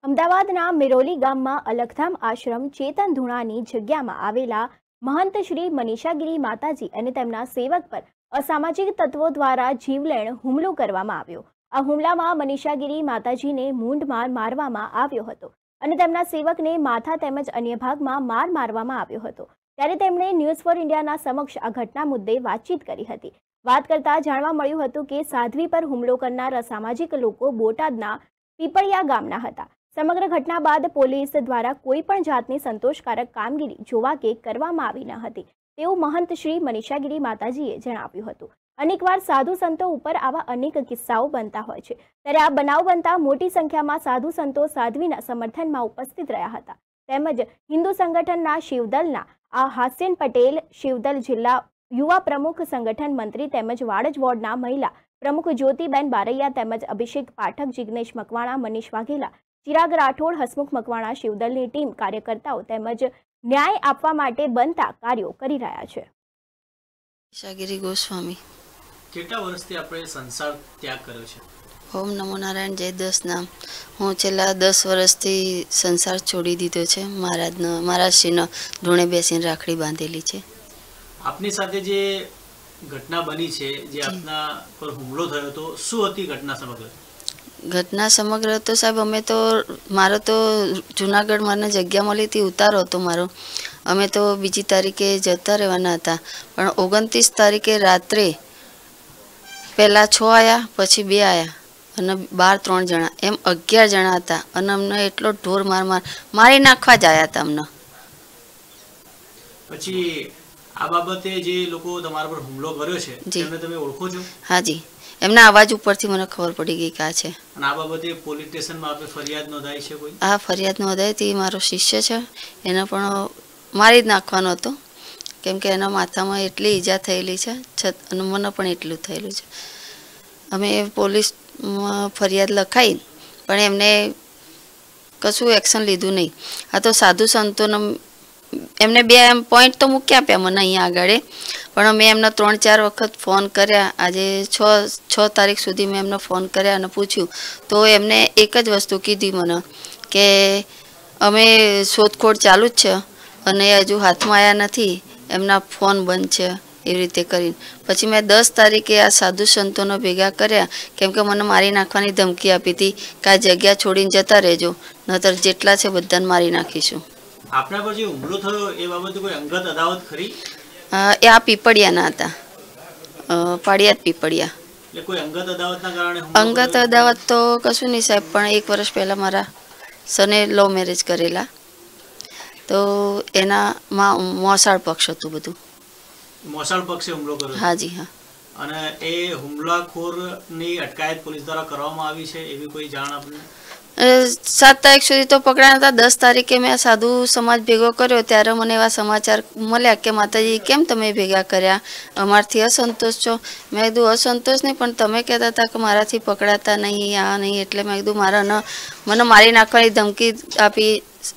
અમદાવાદના મિરોલી ગામમાં અલખધામ આશ્રમ ચેતન ધૂણાની જગ્યામાં આવેલા મહંત શ્રી મનીષાગીરી માતાજી અને તેમના સેવક પર અસામાજિક તત્વો દ્વારા જીવલેણ હુમલો કરવામાં આવ્યો। આ હુમલામાં મનીષાગીરી માતાજીને મૂંઢમાર મારવામાં આવ્યો હતો અને તેમના સેવકને માથા તેમજ અન્ય ભાગમાં માર મારવામાં આવ્યો હતો। ત્યારે તેમણે ન્યૂઝ ફોર ઇન્ડિયાના સમક્ષ આ ઘટના મુદ્દે વાતચીત કરી હતી। વાત કરતા જાણવા મળ્યું હતું કે સાધ્વી પર હુમલો કરનાર અસામાજિક લોકો બોટાદના પીપળિયા ગામના હતા। સમગ્ર ઘટના બાદ પોલીસ દ્વારા કોઈ પણ જાતની સંતોષકારક કામગીરી જોવા કે કરવામાં આવી ન હતી તેવું મહંત શ્રી મનીષાગીરી માતાજીએ જણાવ્યું હતું। અનેકવાર સાધુ સંતો ઉપર આવા અનેક કિસ્સાઓ બનતા હોય છે, ત્યારે આ બનાવ બનતા મોટી સંખ્યામાં સાધુ સંતો સાધ્વીના સમર્થનમાં ઉપસ્થિત રહ્યા હતા। તેમજ હિન્દુ સંગઠનના શિવદલના હાસ્યન પટેલ, શિવદલ જિલ્લા યુવા પ્રમુખ, સંગઠન મંત્રી તેમજ વાડજ વોર્ડના મહિલા પ્રમુખ જ્યોતિબેન બારૈયા તેમજ અભિષેક પાઠક, જિગ્નેશ મકવાણા, મનીષ વાઘેલા, ચિરાગ રાઠોડ, હસમુખ મકવાણા શિવદલની ટીમ કાર્યકર્તાઓ તેમજ ન્યાય આપવા માટે બનતા કાર્યો કરી રહ્યા છે। મનીષાગીરી ગોસ્વામી। કેટલા વર્ષથી આપણે સંસાર ત્યાગ કર્યો છે? ઓમ નમો નારાયણ, જય દસ નામ। હું છેલ્લા 10 વર્ષથી સંસાર છોડી દીધો છે। મહારાજશ્રીનો ધૂણે બેસીને રાખડી બાંધેલી છે। આપની સાથે જે ઘટના બની છે, જે આપના પર હુમલો થયો હતો, શું હતી ઘટના સમગ્ર? ઘટના સમગ્ર તો સાહેબ, અમે તો મારો તો જુનાગઢ મને જગ્યા મળી હતી, ઉતારો હતો મારો। અમે તો બીજી તારીખે જતા રહેવાના હતા, પણ 29 તારીખે રાત્રે પહેલાં 6 આવ્યા, પછી 2 આવ્યા અને 12 3 જણા, એમ 11 જણા હતા અને અમને એટલો ઢોર મારી નાખવા જ આવ્યા હતા અમને। પછી આ બાબતે જે લોકો તમારા પર હુમલો કર્યો છે તેમને તમે ઓળખો છો? હાજી, એમના અવાજ ઉપરથી મને ખબર પડી ગઈ કે આ છે। અને આ બાબતે પોલીસ સ્ટેશનમાં આપણે ફરિયાદ નોંધાઈ છે કોઈ? આ ફરિયાદ નોંધાઈ હતી, મારો શિષ્ય છે, એને પણ મારી જ નાખવાનો હતો, કેમ કે એના માથામાં એટલી ઈજા થયેલી છે અને મને પણ એટલું થયેલું છે। અમે પોલીસમાં ફરિયાદ લખાઈ, પણ એમને કશું એક્શન લીધું નહીં। આ તો સાધુ સંતોને એમને 2 પોઈન્ટ તો મૂકી આપ્યા મને અહીંયા આગળ, પણ મેં એમને 3-4 વખત ફોન કર્યા। આજે 6 તારીખ સુધી મેં એમને ફોન કર્યા અને પૂછ્યું, તો એમને એક જ વસ્તુ કીધી મને કે અમે શોધખોળ ચાલુ જ છે અને હજુ હાથમાં આવ્યા નથી, એમના ફોન બંધ છે, એવી રીતે કરીને। પછી મેં 10 તારીખે આ સાધુ સંતોને ભેગા કર્યા, કેમ કે મને મારી નાખવાની ધમકી આપી હતી કે આ જગ્યા છોડીને જતા રહેજો, નહીતર જેટલા છે બધાને મારી નાખીશું। આપના પર જે હુમલો થયો એ બાબતે કોઈ અંગત અદાવત ખરી? એ આ પીપળિયાના હતા, પાડિયાદ પીપળિયા। એટલે કોઈ અંગત અદાવતના કારણે? અંગત અદાવત તો કશું નહીં સાહેબ, પણ 1 વર્ષ પહેલાં મારા સને લવ મેરેજ કરેલા, તો એનામાં મોસાળ પક્ષ હતું બધું। મોસાળ પક્ષે હુમલો કર્યો? હાજી હા। અને એ હુમલાખોરની અટકાયત પોલીસ દ્વારા કરવામાં આવી છે એવી કોઈ જાણ આપને? 7 તારીખ સુધી તો પકડાયા હતા। 10 તારીખે મેં સાધુ સમાજ ભેગો કર્યો ત્યારે મને એવા સમાચાર મળ્યા કે માતાજી કેમ તમે ભેગા કર્યા, અમારથી અસંતોષ છો? મેં કીધું અસંતોષ નહીં, પણ તમે કહેતા હતા કે મારાથી પકડાતા નહીં, આ નહીં, એટલે મેં કીધું મને મારી નાખવાની ધમકી આપી,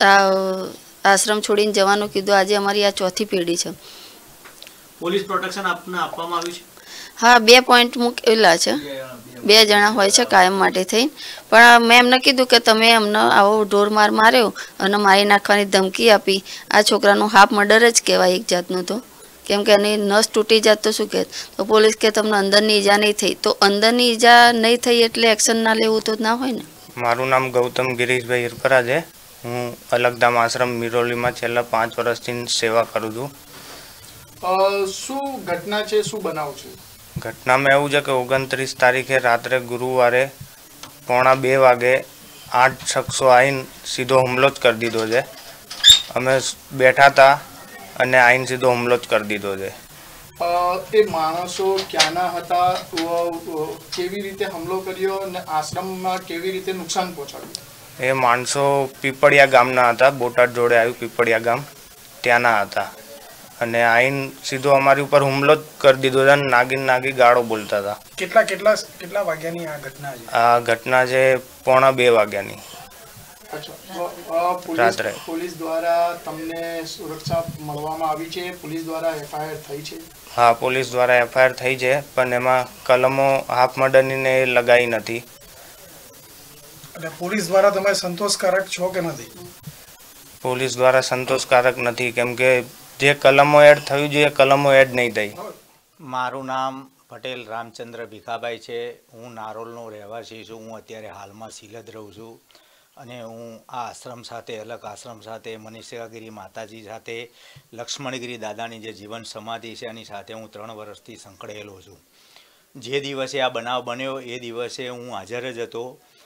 આશ્રમ છોડીને જવાનું કીધું। આજે અમારી આ 4થી પેઢી છે। પોલીસ પ્રોટેક્શન આપને આપવામાં આવ્યું છે? હા, 2 પોઈન્ટ મૂકેલા છે, 2 જણા હોય છે કાયમ માટે થઈ, પણ મેં એમને કીધું કે તમે અમને આવો ઢોર માર્યો અને મારી નાખવાની ધમકી આપી, આ છોકરાનું હાફ મર્ડર જ કહેવાય એક જાતનું, તો કેમ કે એની નસ તૂટી જાત તો શું કહે? તો પોલીસ કે તમને અંદરની ઈજા નહીં થઈ, તો અંદરની ઈજા નહીં થઈ એટલે એક્શન ના લેવું તો ના હોય ને। મારું નામ ગૌતમ ગિરીશભાઈ હિરપરા છે। હું અલખધામ આશ્રમ મિરોલીમાં છેલ્લા 5 વર્ષથી સેવા કરું છું। શું ઘટના છે, શું બનાવ છે? ઘટનામાં એવું છે કે 29 તારીખે રાત્રે ગુરુવારે 1:45 વાગે 8 શખ્સો આવીને સીધો હુમલો જ કરી દીધો છે। અમે બેઠા હતા અને આવીને સીધો હુમલો જ કરી દીધો છે। એ માણસો ક્યાંના હતા, કેવી રીતે હુમલો કર્યો અને આશ્રમમાં કેવી રીતે નુકસાન પહોંચાડ્યું? એ માણસો પીપળિયા ગામના હતા, બોટાદ જોડે આવ્યું પીપળિયા ગામ, ત્યાંના હતા અને આઈને સીધો અમારી ઉપર હુમલો જ કરી દીધો છે। નાગી ગાળો બોલતા હતા। કેટલા વાગ્યાની આ ઘટના છે? આ ઘટના છે 1:45 વાગ્યાની રાત્રે। પોલીસ દ્વારા તમને સુરક્ષા મળવામાં આવી છે? પોલીસ દ્વારા FIR થઈ છે? હા, પોલીસ દ્વારા FIR થઈ છે, પણ એમાં કલમો હાફ મર્ડરની લગાઈ નથી। એટલે પોલીસ દ્વારા તમે સંતોષકારક છો કે નથી? પોલીસ દ્વારા સંતોષકારક નથી, કેમ કે જે કલમો એડ થયું છે એ કલમો એડ નહીં થઈ. મારું નામ પટેલ રામચંદ્ર ભીખાભાઈ છે. હું નારોલનો રહેવાસી છું. હું અત્યારે હાલમાં સિલદ રહું છું અને હું આ આશ્રમ સાથે, અલગ આશ્રમ સાથે, મનીષાગીરી માતાજી સાથે, લક્ષ્મણગીરી દાદાની જે જીવન સમાધિ છે એની સાથે હું 3 વર્ષથી સંકળાયેલો છું. જે દિવસે આ બનાવ બન્યો એ દિવસે હું હાજર જ હતો.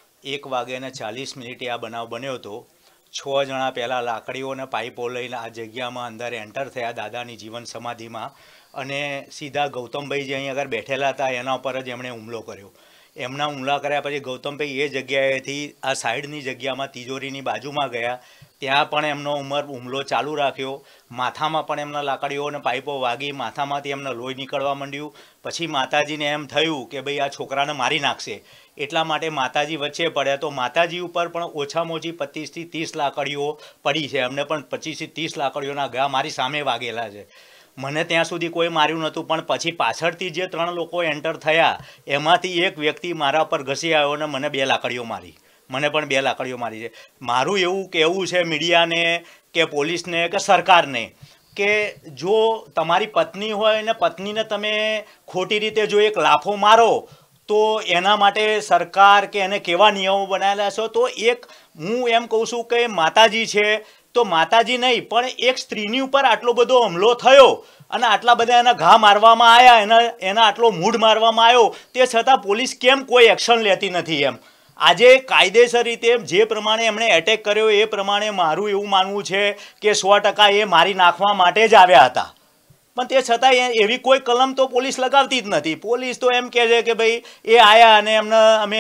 1:40 આ બનાવ બન્યો હતો. 6 જણા પહેલાં લાકડીઓ અને પાઇપો લઈને આ જગ્યામાં અંદર એન્ટર થયા દાદાની જીવન સમાધિમાં અને સીધા ગૌતમભાઈ જે અહીં આગળ બેઠેલા હતા એના ઉપર જ એમણે હુમલો કર્યો. એમના હુમલા કર્યા પછી ગૌતમભાઈ એ જગ્યાએથી આ સાઈડની જગ્યામાં તિજોરીની બાજુમાં ગયા. ત્યાં પણ એમનો હુમલો ચાલુ રાખ્યો. માથામાં પણ એમના લાકડીઓ અને પાઇપો વાગી માથામાંથી એમને લોહી નીકળવા માંડ્યું. પછી માતાજીને એમ થયું કે ભાઈ આ છોકરાને મારી નાખશે, એટલા માટે માતાજી વચ્ચે પડ્યા. તો માતાજી ઉપર પણ ઓછામાં ઓછી 25 થી 30 લાકડીઓ પડી છે. એમને પણ 25 થી 30 લાકડીઓના ઘા મારી સામે વાગેલા છે. મને ત્યાં સુધી કોઈ માર્યું નહોતું, પણ પછી પાછળથી જે 3 લોકો એન્ટર થયા એમાંથી એક વ્યક્તિ મારા પર ઘસી આવ્યો અને મને 2 લાકડીઓ મારી. મને પણ 2 લાકડીઓ મારી છે. મારું એવું કહેવું છે મીડિયાને કે પોલીસને કે સરકારને કે જો તમારી પત્ની હોય ને પત્નીને તમે ખોટી રીતે જો એક લાફો મારો તો એના માટે સરકાર કે એને કેવા નિયમો બનાવેલા છે. તો એક હું એમ કહું છું કે માતાજી છે તો માતાજી નહીં પણ એક સ્ત્રીની ઉપર આટલો બધો હુમલો થયો અને આટલા બધા એના ઘા મારવામાં આવ્યા, એના આટલો મૂઢ મારવામાં આવ્યો, તે છતાં પોલીસ કેમ કોઈ એક્શન લેતી નથી? એમ આજે કાયદેસર રીતે જે પ્રમાણે એમણે એટેક કર્યો એ પ્રમાણે મારું એવું માનવું છે કે 100% એ મારી નાખવા માટે જ આવ્યા હતા. પણ તે છતાં એવી કોઈ કલમ તો પોલીસ લગાવતી જ નથી. પોલીસ તો એમ કહે છે કે ભાઈ એ આયા અને અમે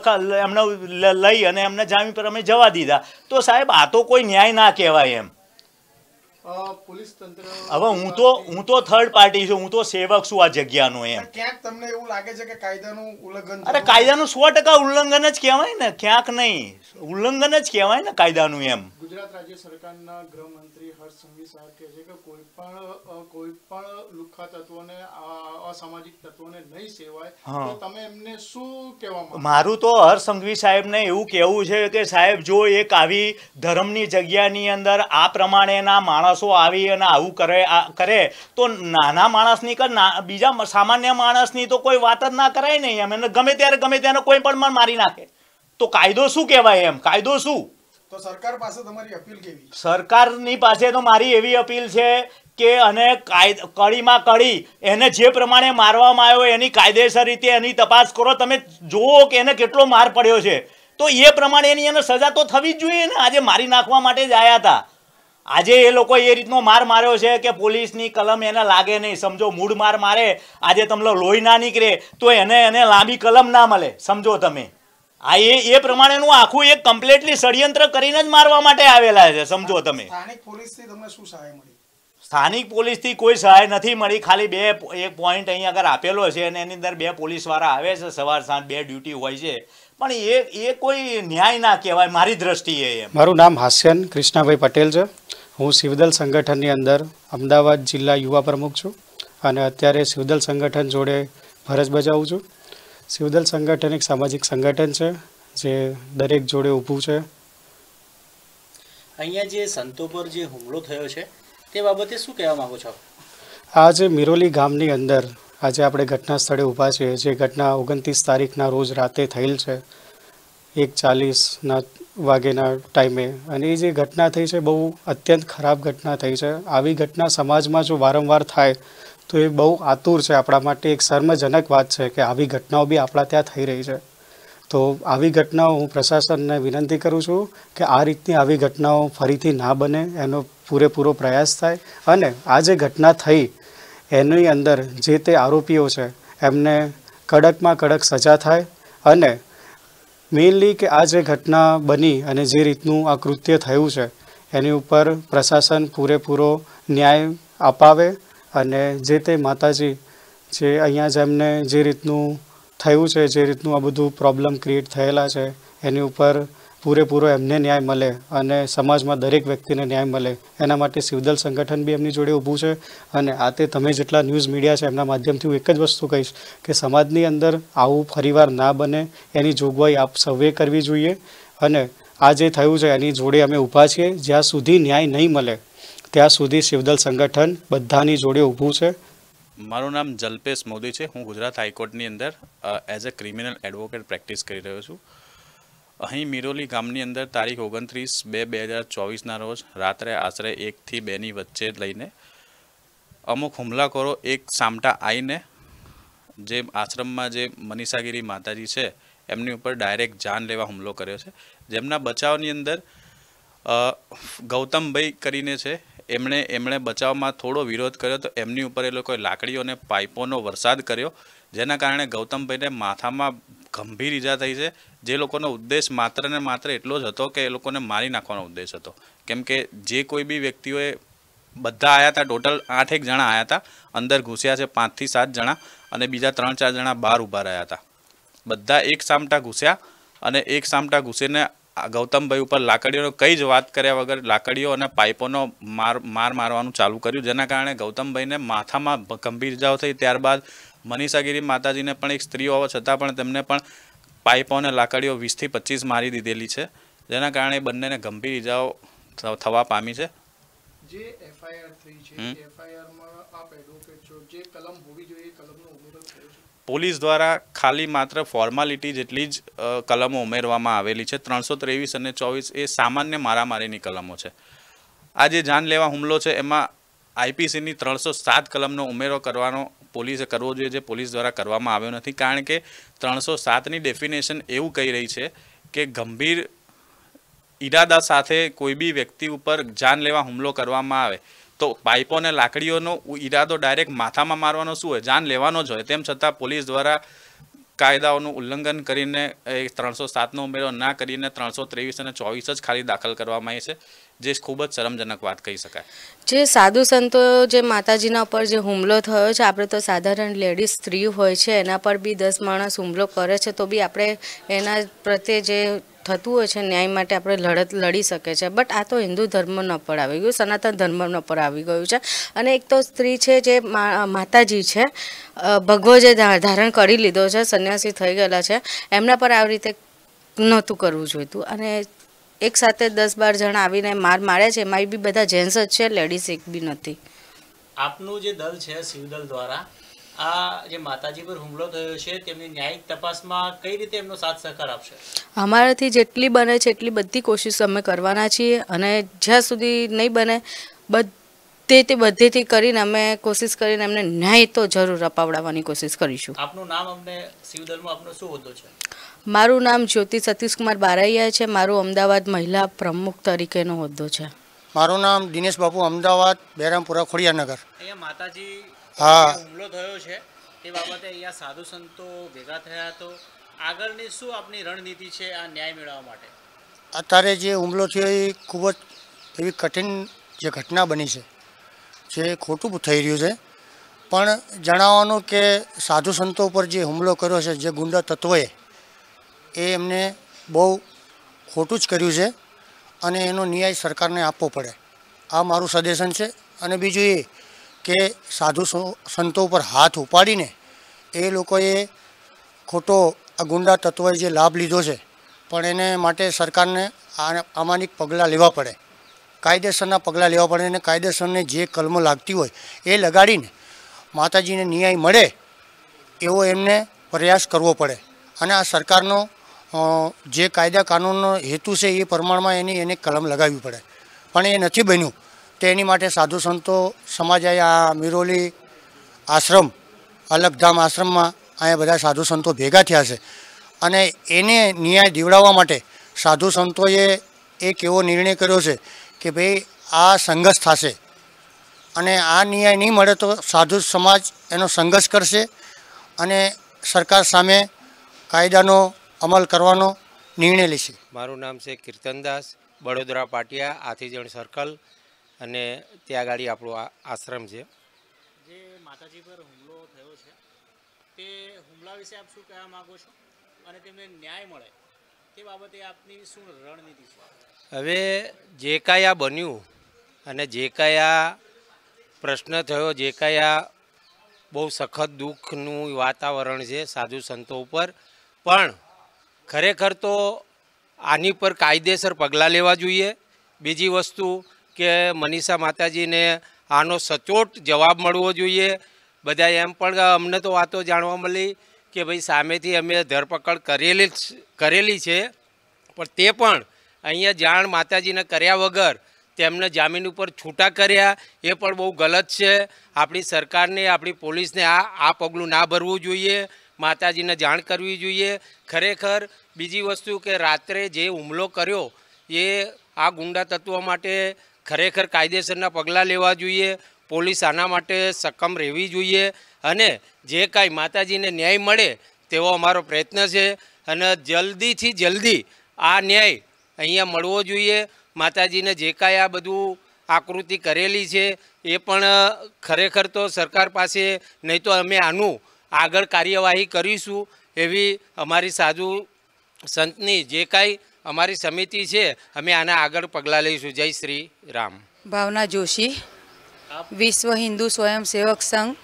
એમને લઈ અને એમને જામીન પર અમે જવા દીધા. તો સાહેબ આ તો કોઈ ન્યાય ના કહેવાય. એમ પોલીસ તંત્ર હવે હું તો થર્ડ પાર્ટી છું, હું તો સેવક છું આ જગ્યાનો. એમ ક્યાંક તમને એવું લાગે છે કે કાયદાનું ઉલ્લંઘન? અરે કાયદાનું 100% ઉલ્લંઘન જ કહેવાય ને, ક્યાંક નહીં, ઉલ્લંઘન જ કહેવાય ને કાયદાનું. એમ ગુજરાત રાજ્ય સરકારના ગૃહમંત્રી હર્ષ સંઘવી સાહેબ કહે છે કે કોઈ પણ લુખ્ખા તત્વોને, અસામાજિક તત્વોને નહીં સેવાય. તો તમે એમને શું કહેવા માંગો? મારું તો હર્ષ સંઘવી સાહેબને એવું કહેવું છે કે સાહેબ જો એક આવી ધર્મની જગ્યાની અંદર આ પ્રમાણેના માણસો આવી અને આવું કરે તો નાના માણસની કે બીજા સામાન્ય માણસની તો કોઈ વાત જ ના કરાય નહીં. એમ એને ગમે ત્યારે કોઈ પણ મારી નાખે તો કાયદો શું કહેવાય? એમ કાયદો શું? તો સરકાર પાસે તમારી અપીલ કેવી? સરકારની પાસે તો મારી એવી અપીલ છે કે અને કડીમાં કડી એને જે પ્રમાણે મારવામાં આવ્યો એની કાયદેસર રીતે એની તપાસ કરો. તમે જુઓ કે એને કેટલો માર પડ્યો છે તો એ પ્રમાણે એની એને સજા તો થવી જ જોઈએ ને. આજે મારી નાખવા માટે જ આવ્યા હતા. આજે એ લોકો એ રીતનો માર માર્યો છે કે પોલીસની કલમ એને લાગે નહીં. સમજો મૂળ માર મારે, આજે તમને લોહી ના નીકળે તો એને લાંબી કલમ ના મળે. સમજો તમે આ એ પ્રમાણેનું આખું એક કમ્પ્લીટલી ષડયંત્ર કરીને જ મારવા માટે આવેલા છે. સમજો તમે. સ્થાનિક પોલીસથી તમને શું સહાય મળી? સ્થાનિક પોલીસથી કોઈ સહાય નથી મળી. ખાલી એક પોઈન્ટ અહીં આગળ આપેલો છે અને એની અંદર 2 પોલીસવાળા આવે છે, સવાર સાંજ 2 ડ્યુટી હોય છે. પણ એ કોઈ ન્યાય ના કહેવાય મારી દ્રષ્ટિએ. મારું નામ હાસ્યન કૃષ્ણાભાઈ પટેલ છે. હું શિવદલ સંગઠનની અંદર અમદાવાદ જિલ્લા યુવા પ્રમુખ છું અને અત્યારે શિવદલ સંગઠન જોડે ફરજ બજાવું છું. શિવદલ સંગઠન એક સામાજિક સંગઠન છે જે દરેક જોડે ઊભું છે. અહીંયા જે સંતો પર જે હુમલો થયો છે તે બાબતે શું કહેવા માંગો છો? આજે મિરોલી ગામની અંદર આજે આપણે ઘટના સ્થળે ઊભા છીએ. જે ઘટના 29 તારીખના રોજ રાતે થયેલ છે 1:40 વાગ્યાના ટાઈમે, અને એ જે ઘટના થઈ છે બહુ અત્યંત ખરાબ ઘટના થઈ છે. આવી ઘટના સમાજમાં જો વારંવાર થાય તો એ બહુ આતુર છે આપણા માટે. એક શર્મજનક વાત છે કે આવી ઘટનાઓ બી આપણા ત્યાં થઈ રહી છે. તો આવી ઘટનાઓ હું પ્રશાસનને વિનંતી કરું છું કે આ રીતની આવી ઘટનાઓ ફરીથી ના બને એનો પૂરેપૂરો પ્રયાસ થાય અને આ જે ઘટના થઈ એની અંદર જે તે આરોપીઓ છે એમને કડકમાં કડક સજા થાય અને મેઇનલી કે આ જે ઘટના બની અને જે રીતનું આ કૃત્ય થયું છે એની ઉપર પ્રશાસન પૂરેપૂરો ન્યાય અપાવે અને જે તે માતાજી જે અહીંયા જેમને જે રીતનું થયું છે, જે રીતનું આ બધું પ્રોબ્લેમ ક્રિએટ થયેલા છે એની ઉપર પૂરેપૂરો એમને ન્યાય મળે અને સમાજમાં દરેક વ્યક્તિને ન્યાય મળે એના માટે શિવદલ સંગઠન બી એમની જોડે ઊભું છે. અને આ તે તમે જેટલા ન્યૂઝ મીડિયા છે એમના માધ્યમથી હું એક જ વસ્તુ કહીશ કે સમાજની અંદર આવું ફરીવાર ના બને એની જોગવાઈ આપ સૌએ કરવી જોઈએ. અને આ જે થયું છે એની જોડે અમે ઊભા છીએ. જ્યાં સુધી ન્યાય નહીં મળે ત્યાં સુધી શિવદલ સંગઠન બધાની જોડે ઊભું છે. મારું નામ જલ્પેશ મોદી છે. હું ગુજરાત હાઈકોર્ટની અંદર as a criminal advocate practice કરી રહ્યો છું. અહીં મિરોલી ગામની અંદર તારીખ 29/2/2024ના રોજ રાત્રે આશરે 1 થી 2ની વચ્ચે લઈને અમુક હુમલાખોરો એક સામટા આવીને જે આશ્રમમાં જે મનીષાગીરી માતાજી છે એમની ઉપર ડાયરેક્ટ જાન લેવા હુમલો કર્યો છે. જેમના બચાવની અંદર ગૌતમભાઈ કરીને છે એમણે બચાવમાં થોડો વિરોધ કર્યો તો એમની ઉપર એ લોકોએ લાકડીઓ અને પાઇપોનો વરસાદ કર્યો, જેના કારણે ગૌતમભાઈને માથામાં ગંભીર ઈજા થઈ છે. જે લોકોનો ઉદ્દેશ માત્ર ને માત્ર એટલો જ હતો કે એ લોકોને મારી નાખવાનો ઉદ્દેશ હતો. કેમ કે જે કોઈ બી વ્યક્તિઓએ બધા આવ્યા હતા, ટોટલ 8 જણા આવ્યા હતા, અંદર ઘૂસ્યા છે 5 થી 7 જણા અને બીજા 3-4 જણા બહાર ઊભા રહ્યા હતા. બધા એક સામટા ઘૂસ્યા અને એક સામટા ઘૂસીને ગૌતમભાઈ ઉપર લાકડીઓનો કંઈ જ વાત કર્યા વગર લાકડીઓ અને પાઇપોનો મારવાનું ચાલુ કર્યું, જેના કારણે ગૌતમભાઈને માથામાં ગંભીર ઇજાઓ થઈ. ત્યારબાદ મનીષાગીરી માતાજીને પણ એક સ્ત્રી હોવા છતાં પણ તેમને પણ પાઇપો અને લાકડીઓ 20 થી 25 મારી દીધેલી છે, જેના કારણે બંનેને ગંભીર ઇજાઓ થવા પામી છે. જે એફઆઈઆર થઈ છે એફઆઈઆરમાં આપ એડવોકેટ છો, જે કલમ હોવી જોઈએ કલમનો ઉમેરો થયો છે? પોલીસ દ્વારા ખાલી માત્ર ફોર્માલિટી જેટલી જ કલમો ઉમેરવામાં આવેલી છે. 323 અને 24 એ સામાન્ય મારામારીની કલમો છે. આ જે જાન લેવા હુમલો છે એમાં આઈપીસીની 307 કલમનો ઉમેરો પોલીસે કરવો જોઈએ, જે પોલીસ દ્વારા કરવામાં આવ્યો નથી. કારણ કે 307ની ડેફિનેશન એવું કહી રહી છે કે ગંભીર ઈરાદા સાથે કોઈ બી વ્યક્તિ ઉપર જાન લેવા હુમલો કરવામાં આવે તો પાઇપો અને લાકડીઓનો ઈરાદો ડાયરેક્ટ માથામાં મારવાનો શું હોય, જાન લેવાનો જ હોય. તેમ છતાં પોલીસ દ્વારા કાયદાઓનું ઉલ્લંઘન કરીને 307નો ઉમેરો ના કરીને 323 અને 24 જ ખાલી દાખલ કરવામાં આવી છે, જે ખૂબ જ શરમજનક વાત કહી શકાય. જે સાધુ સંતો જે માતાજીના ઉપર જે હુમલો થયો છે, આપણે તો સાધારણ લેડીઝ સ્ત્રી હોય છે એના પર બી 10 માણસ હુમલો કરે છે તો બી આપણે એના પ્રત્યે જે થતું હોય છે ન્યાય માટે આપણે લડત લડી શકે છે. બટ આ તો હિન્દુ ધર્મનો પર આવી ગયું, સનાતન ધર્મનો પર આવી ગયું છે. અને એક તો સ્ત્રી છે જે માતાજી છે, ભગવો જે ધારણ કરી લીધો છે, સંન્યાસી થઈ ગયેલા છે, એમના પર આવી રીતે નહોતું કરવું જોઈતું. અને એક સાથે 10-12 જણા આવીને મારે છે, એમાં બી બધા જેન્ટ્સ જ છે, લેડીઝ એક બી નથી. આપનું જે દલ છે શિવદલ દ્વારા આ જે માતાજી પર હુમલો થયો છે તેમની ન્યાયિક તપાસમાં કઈ રીતે એમનો સાથ સહકાર આપશે? અમારાથી જેટલી બને છે એટલી બધી કોશિશ અમે કરવાના છીએ અને જ્યાં સુધી નહીં બને બધેથી કરીને અમે કોશિશ કરીને એમને ન્યાય તો જરૂર અપાવડાવવાની કોશિશ કરીશું. આપનું નામ અમને શિવદલમાં આપનો શું હોદ્દો છે? મારું નામ જ્યોતિ સતીશકુમાર બારૈયા છે. મારું અમદાવાદ મહિલા પ્રમુખ તરીકેનો હોદ્દો છે. મારું નામ દિનેશ બાપુ, અમદાવાદ બહેરામપુરા ખોડિયારનગર. અહીંયા માતાજી હા હુમલો થયો છે તે બાબતે અહીંયા સાધુ સંતો ભેગા થયા, તો આગળની શું આપની રણનીતિ છે આ ન્યાય મેળવવા માટે? અત્યારે જે હુમલો થયો એ ખૂબ જ એવી કઠિન જે ઘટના બની છે, જે ખોટું થઈ રહ્યું છે. પણ જણાવવાનું કે સાધુ સંતો ઉપર જે હુમલો કર્યો છે જે ગુંડા તત્વોએ, એ એમને બહુ ખોટું જ કર્યું છે અને એનો ન્યાય સરકારને આપવો પડે, આ મારું સજેશન છે. અને બીજું એ કે સાધુ સંતો ઉપર હાથ ઉપાડીને એ લોકોએ ખોટો આ ગુંડા તત્વોએ જે લાભ લીધો છે, પણ એને માટે સરકારને આમાંની પગલાં લેવા પડે, કાયદેસરના પગલાં લેવા પડે અને કાયદેસરને જે કલમો લાગતી હોય એ લગાડીને માતાજીને ન્યાય મળે એવો એમને પ્રયાસ કરવો પડે. અને આ સરકારનો જે કાયદા કાનૂનનો હેતુ છે એ પ્રમાણમાં એને કલમ લગાવવી પડે, પણ એ નથી બન્યું. તો એની માટે સાધુ સંતો સમાજ આ મિરોલી આશ્રમ, અલગધામ આશ્રમમાં અહીંયા બધા સાધુ સંતો ભેગા થયા છે અને એને ન્યાય દીવડાવવા માટે સાધુ સંતોએ એક એવો નિર્ણય કર્યો છે કે ભાઈ આ સંઘર્ષ થશે અને આ ન્યાય નહીં મળે તો સાધુ સમાજ એનો સંઘર્ષ કરશે અને સરકાર સામે કાયદાનો અમલ કરવાનો નિર્ણય લેશે. મારું નામ છે કીર્તનદાસ, બડોદરા પાટિયા, આથીજણ સર્કલ, અને ત્યાં ગાડી આપણો આશ્રમ છે. જે માતાજી પર હુમલો થયો છે તે હુમલા વિશે આપ શું કહેવા માંગો છો અને તેમને ન્યાય મળે તે બાબતે આપની શું રણનીતિ છે? હવે જે કાંઈ આ બન્યું અને જે કાંઈ આ પ્રશ્ન થયો, જે કાંઈ આ બહુ સખત દુઃખનું વાતાવરણ છે સાધુ સંતો ઉપર, પણ ખરેખર તો આની પર કાયદેસર પગલાં લેવા જોઈએ. બીજી વસ્તુ કે મનીષા માતાજીને આનો સચોટ જવાબ મળવો જોઈએ. બધા એમ પણ અમને તો વાતો જાણવા મળી કે ભાઈ સામેથી અમે ધરપકડ કરેલી છે, પણ તે પણ અહીંયા જાણ માતાજીને કર્યા વગર તેમને જામીન ઉપર છૂટા કર્યા, એ પણ બહુ ગલત છે. આપણી સરકારને, આપણી પોલીસને આ પગલું ના ભરવું જોઈએ, માતાજીને જાણ કરવી જોઈએ. ખરેખર બીજી વસ્તુ કે રાત્રે જે હુમલો કર્યો એ આ ગુંડા તત્વો માટે ખરેખર કાયદેસરના પગલાં લેવા જોઈએ. પોલીસ આના માટે સક્ષમ રહેવી જોઈએ અને જે કાંઈ માતાજીને ન્યાય મળે તેવો અમારો પ્રયત્ન છે અને જલ્દીથી જલ્દી આ ન્યાય અહીંયા મળવો જોઈએ. માતાજીને જે કાંઈ આ બધું આકૃતિ કરેલી છે એ પણ ખરેખર તો સરકાર પાસે, નહીં તો અમે આનું આગળ કાર્યવાહી કરીશું એવી અમારી સાધુ સંતની જે કાંઈ અમારી સમિતિ છે, અમે આના આગળ પગલાં લઈશું. જય શ્રી રામ. ભાવના જોશી, વિશ્વ હિન્દુ સ્વયંસેવક સંઘ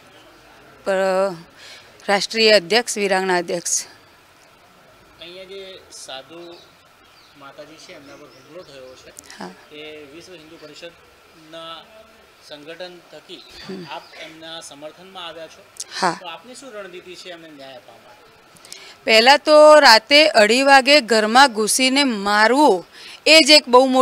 રાષ્ટ્રીય અધ્યક્ષ, વિરાંગણા અધ્યક્ષ. અહીંયા જે સાધુ માતાજી છે એમના પર હુમલો થયો છે, એ વિશ્વ હિન્દુ પરિષદના સંગઠન થકી આપ એમના સમર્થનમાં આવ્યા છો, તો આપની શું રણનીતિ છે એમને ન્યાય આપવા માટે? પહેલાં તો રાતે 2:30 વાગે ઘરમાં ઘૂસીને મારવું એ જ એક બહુ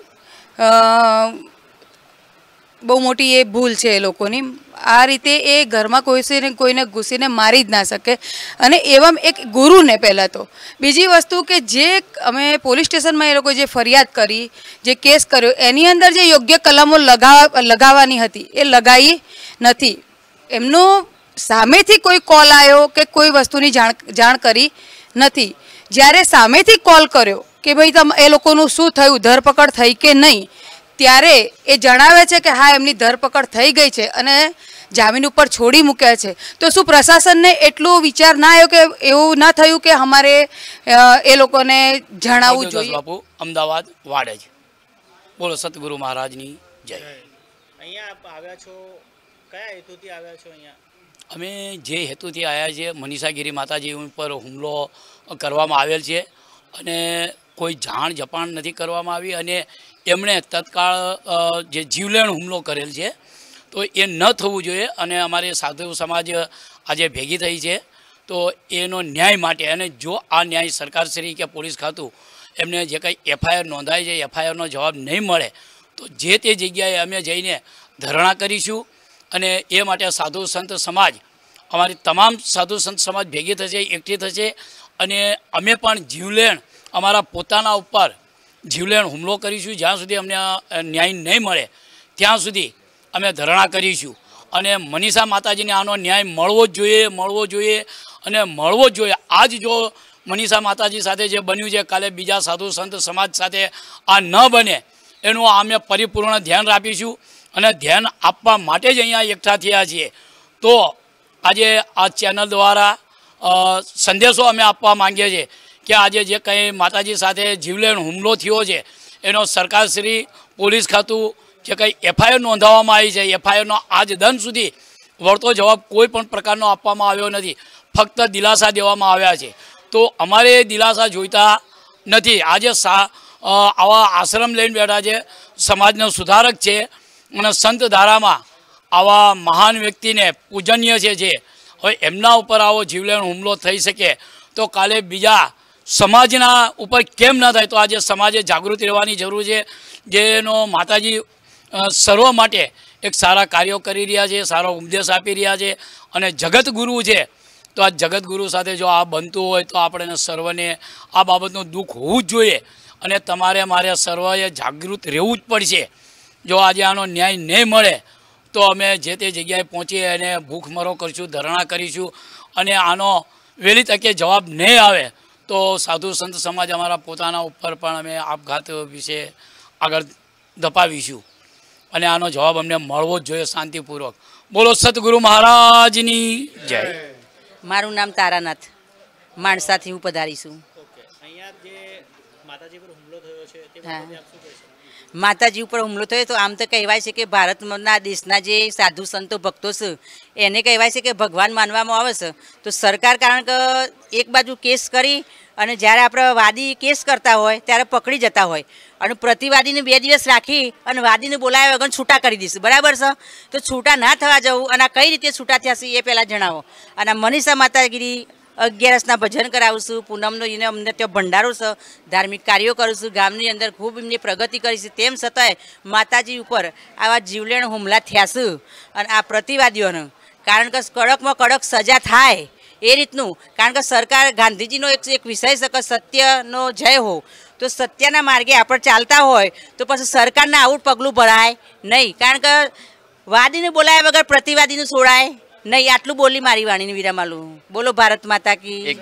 મોટી એ ભૂલ છે એ લોકોની. આ રીતે એ ઘરમાં કોઈને ઘૂસીને મારી જ ના શકે. અને એવા એક ગુરુને પહેલાં તો. બીજી વસ્તુ કે જે અમે પોલીસ સ્ટેશનમાં એ લોકો જે ફરિયાદ કરી, જે કેસ કર્યો, એની અંદર જે યોગ્ય કલમો લગાવવાની હતી એ લગાવી નથી. એમનો સામેથી કોઈ કોલ આવ્યો કે કોઈ વસ્તુની જાણ કરી નથી. જ્યારે સામેથી કોલ કર્યો કે ભાઈ એ લોકોનું શું થયું, ધરપકડ થઈ કે નહીં, ત્યારે એ જણાવે છે કે હા એમની ધરપકડ થઈ ગઈ છે અને જામીન ઉપર છોડી મૂક્યા છે. તો શું પ્રશાસનને એટલું વિચાર ના આવ્યો કે એવું ના થયું કે અમારે એ લોકોને જણાવવું જોઈએ? બાપુ, અમદાવાદ વાડજ. બોલો સતગુરુ મહારાજની જય. અહીંયા આપ આવ્યા છો, કયા હેતુથી આવ્યા છો અહીંયા? અમે જે હેતુથી આવ્યા છીએ, મનીષાગીરી માતાજી ઉપર હુમલો કરવામાં આવેલ છે અને કોઈ જાણ જપાણ નથી કરવામાં આવી અને એમણે તત્કાળ જે જીવલેણ હુમલો કરેલ છે, તો એ ન થવું જોઈએ. અને અમારે સાધુ સમાજ આજે ભેગી થઈ છે, તો એનો ન્યાય માટે, અને જો આ ન્યાય સરકારશ્રી કે પોલીસ ખાતું એમને જે કંઈ એફઆઈઆર નોંધાય છે, એફઆઈઆરનો જવાબ નહીં મળે તો જે તે જગ્યાએ અમે જઈને ધરણા કરીશું. અને એ માટે સાધુ સંત સમાજ, અમારી તમામ સાધુ સંત સમાજ ભેગી થશે, એકઠી થશે અને અમે પણ જીવલેણ અમારા પોતાના ઉપર જીવલેણ હુમલો કરીશું. જ્યાં સુધી અમને ન્યાય નહીં મળે ત્યાં સુધી અમે ધરણા કરીશું. અને મનીષા માતાજીને આનો ન્યાય મળવો જ જોઈએ, મળવો જોઈએ અને મળવો જ જોઈએ. આજ જો મનીષા માતાજી સાથે જે બન્યું છે, કાલે બીજા સાધુ સંત સમાજ સાથે આ ન બને એનું અમે પરિપૂર્ણ ધ્યાન રાખીશું અને ધ્યાન આપવા માટે જ અહીંયા એકઠા થયા છીએ. તો આજે આ ચેનલ દ્વારા સંદેશો અમે આપવા માંગીએ છીએ કે આજે જે કંઈ માતાજી સાથે જીવલેણ હુમલો થયો છે એનો સરકારશ્રી, પોલીસ ખાતું જે કંઈ એફઆઈઆર નોંધાવવામાં આવી છે, એફઆઈઆરનો આજ દંડ સુધી વળતો જવાબ કોઈ પણ પ્રકારનો આપવામાં આવ્યો નથી. ફક્ત દિલાસા દેવામાં આવ્યા છે. તો અમારે દિલાસા જોઈતા નથી. આજે આવા આશ્રમ લઈને બેઠા છે, સમાજનો સુધારક છે અને સંત ધારામાં આવા મહાન વ્યક્તિને પૂજનીય છે. હવે એમના ઉપર આવો જીવલેણ હુમલો થઈ શકે તો કાલે બીજા સમાજના ઉપર કેમ ન થાય? તો આજે સમાજે જાગૃત રહેવાની જરૂર છે. જેનો માતાજી સર્વ માટે એક સારા કાર્યો કરી રહ્યા છે, સારો ઉપદેશ આપી રહ્યા છે અને જગતગુરુ છે. તો આ જગતગુરુ સાથે જો આ બનતું હોય તો આપણે સર્વને આ બાબતનું દુઃખ હોવું જ જોઈએ અને તમારે મારે સર્વએ જાગૃત રહેવું જ પડશે. જો આજે આનો ન્યાય નહીં મળે તો અમે જે તે જગ્યાએ પહોંચી અને ભૂખમરો કરીશું, ધરણા કરીશું અને આનો વહેલી તકે જવાબ નહીં આવે તો સાધુ સંત સમાજ અમારા પોતાના ઉપર પણ અમે આપઘાત વિશે આગળ ધપાવીશું અને આનો જવાબ અમને મળવો જ જોઈએ શાંતિપૂર્વક. બોલો સતગુરુ મહારાજની જય. મારું નામ તારાનાથ, માણસાથી હું પધારીશું. અહીંયા જે માતાજી પર હુમલો થયો છે તે બાબતે આપ શું કહેશો? માતાજી ઉપર હુમલો થયો તો આમ તો કહેવાય છે કે ભારતના દેશના જે સાધુ સંતો ભક્તો છે એને કહેવાય છે કે ભગવાન માનવામાં આવે છે. તો સરકાર કારણ કે એક બાજુ કેસ કરી અને જ્યારે આપણે વાદી કેસ કરતા હોય ત્યારે પકડી જતા હોય અને પ્રતિવાદીને 2 દિવસ રાખી અને વાદીને બોલાવ્યા વગર છૂટા કરી દઈશું, બરાબર છે? તો છૂટા ના થવા જવું અને કઈ રીતે છૂટા થયા છે એ પહેલાં જણાવો. અને મનીષા માતાગીરી 11ના ભજન કરાવશું, પૂનમનો એને અમને ત્યાં ભંડારો છે, ધાર્મિક કાર્યો કરીશું, ગામની અંદર ખૂબ એમની પ્રગતિ કરી છે. તેમ છતાંય માતાજી ઉપર આવા જીવલેણ હુમલા થયા છે અને આ પ્રતિવાદીઓને કારણ કે કડકમાં કડક સજા થાય એ રીતનું. કારણ કે સરકાર ગાંધીજીનો એક વિષય છે કે સત્યનો જય હો. તો સત્યના માર્ગે આપણે ચાલતા હોય તો પછી સરકારના આવું પગલું ભરાય નહીં. કારણ કે વાદીને બોલાયા વગર પ્રતિવાદીને છોડાય નહીં. આટલું બોલી મારી વાણીને વિરામાલું. બોલો ભારત માતા કી. એક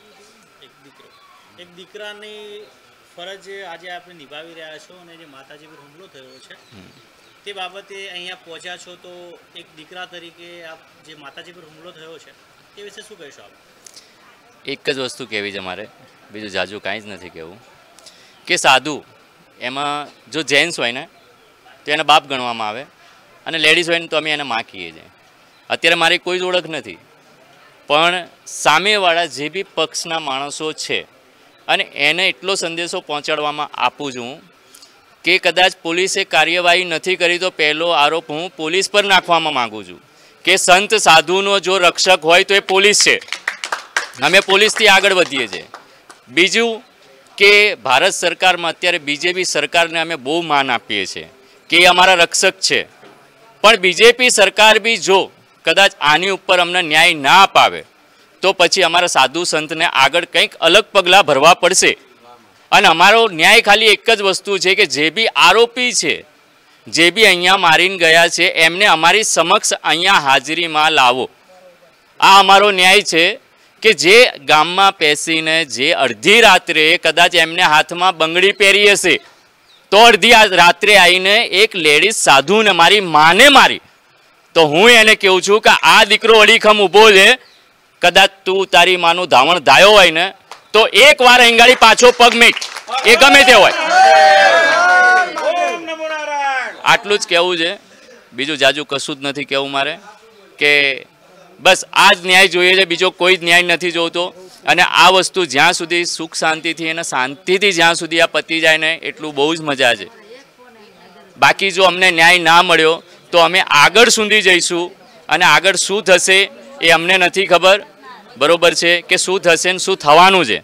દીકરાની ફરજ આજે આપણે નિભાવી રહ્યા છો અને જે માતાજી પર હુમલો થયો છે તે બાબતે અહીંયા પહોંચ્યા છો, તો એક દીકરા તરીકે આપ જે માતાજી પર હુમલો થયો છે તે વિશે શું કહેશો આપ? એક જ વસ્તુ કહેવી છે મારે, બીજું જાજુ કાંઈ જ નથી કહેવું. કે સાધુ એમાં જો જેન્ટ્સ હોય ને તો એને બાપ ગણવામાં આવે અને લેડીઝ હોય ને તો અમે એને માં કહીએ છીએ. અત્યારે મારી કોઈ જ ઓળખ નથી, પણ સામેવાળા જે બી પક્ષના માણસો છે અને એને એટલો સંદેશો પહોંચાડવામાં આપું છું કે કદાચ પોલીસે કાર્યવાહી નથી કરી તો પહેલો આરોપ હું પોલીસ પર નાખવામાં માગું છું કે સંત સાધુનો જો રક્ષક હોય તો એ પોલીસ છે. અમે પોલીસથી આગળ વધીએ છીએ. બીજું કે ભારત સરકારમાં અત્યારે બીજેપી સરકારને અમે બહુ માન આપીએ છીએ કે એ અમારા રક્ષક છે, પણ બીજેપી સરકાર બી જો કદાચ આની ઉપર અમને ન્યાય ના અપાવે તો પછી અમારા સાધુ સંતને આગળ કંઈક અલગ પગલાં ભરવા પડશે. અને અમારો ન્યાય ખાલી એક જ વસ્તુ છે કે જે બી આરોપી છે, જે બી અહીંયા મારીને ગયા છે એમને અમારી સમક્ષ અહીંયા હાજરીમાં લાવો. આ અમારો ન્યાય છે કે જે ગામમાં બેસીને જે અડધી રાત્રે કદાચ એમને હાથમાં બંગડી પહેરી હશે તો અડધી રાત્રે આવીને એક લેડીઝ સાધુને મારી માને મારી, તો હું એને કહું છું કે આ દીકરો અડીખમ ઊભો છે, કદાચ તું તારી માનું ધાવણ ધાયો હોય ને તો એક વાર અંગાડી પાછો પગ મેક, એ ગમે તે હોય. આટલું જ કહેવું છે, બીજું જાજુ કશું જ નથી કહેવું મારે. કે બસ આ જ ન્યાય જોઈએ છે, બીજો કોઈ જ ન્યાય નથી જોતો. અને આ વસ્તુ જ્યાં સુધી સુખ શાંતિથી અને શાંતિથી જ્યાં સુધી આ પતી જાય ને એટલું બહુ જ મજા છે. બાકી જો અમને ન્યાય ના મળ્યો તો અમે આગળ સુધી જઈશું અને આગળ શું થશે એ અમને નથી ખબર, બરોબર છે? કે શું થશે ને શું થવાનું છે.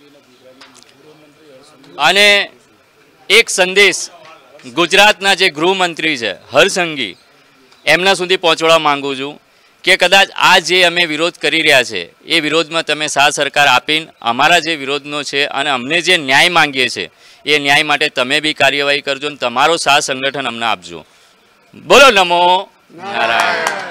અને એક સંદેશ ગુજરાતના જે ગૃહમંત્રી છે હરસંઘી, એમના સુધી પહોંચવા માંગુ છું કે કદાચ આ જે અમે વિરોધ કરી રહ્યા છે એ વિરોધમાં તમે સાથ સરકાર આપીને અમારા જે વિરોધનો છે અને અમને જે ન્યાય માંગીએ છીએ એ ન્યાય માટે તમે બી કાર્યવાહી કરજો અને તમારો સાથ સંગઠન અમને આપજો. બોલો નમો નારાયણ.